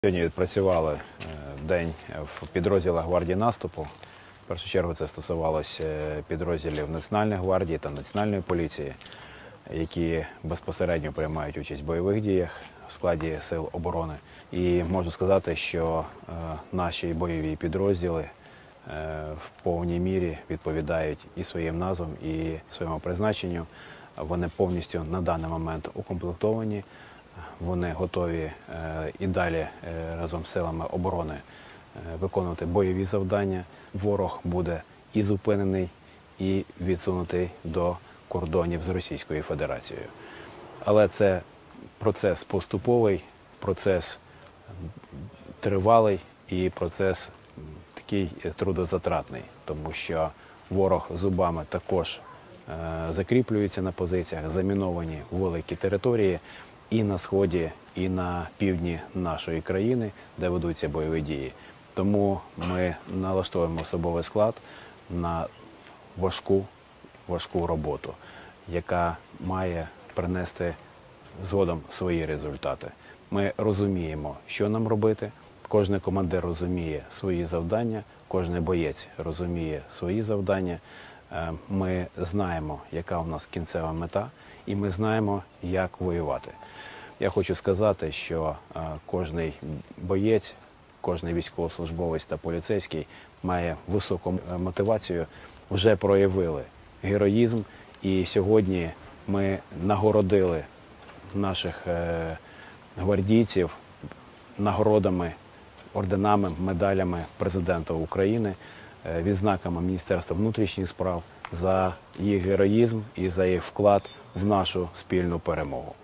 Сьогодні відпрацювали день в підрозділах гвардії наступу. В першу чергу це стосувалося підрозділів Національної гвардії та Національної поліції, які безпосередньо приймають участь в бойових діях в складі сил оборони. І можу сказати, що наші бойові підрозділи в повній мірі відповідають і своїм назвам, і своєму призначенню. Вони повністю на даний момент укомплектовані. Вони готові і далі разом з силами оборони виконувати бойові завдання. Ворог буде і зупинений, і відсунутий до кордонів з Російською Федерацією. Але це процес поступовий, процес тривалий і процес такий трудозатратний, тому що ворог зубами також закріплюється на позиціях, заміновані великі території, і на сході, і на півдні нашої країни, де ведуться бойові дії. Тому ми налаштовуємо особовий склад на важку роботу, яка має принести згодом свої результати. Ми розуміємо, що нам робити, кожен командир розуміє свої завдання, кожен боєць розуміє свої завдання. Ми знаємо, яка у нас кінцева мета, і ми знаємо, як воювати. Я хочу сказати, що кожний боєць, кожний військовослужбовець та поліцейський має високу мотивацію, вже проявили героїзм, і сьогодні ми нагородили наших гвардійців нагородами, орденами, медалями Президента України, відзнаками Міністерства внутрішніх справ за їх героїзм і за їх вклад в нашу спільну перемогу.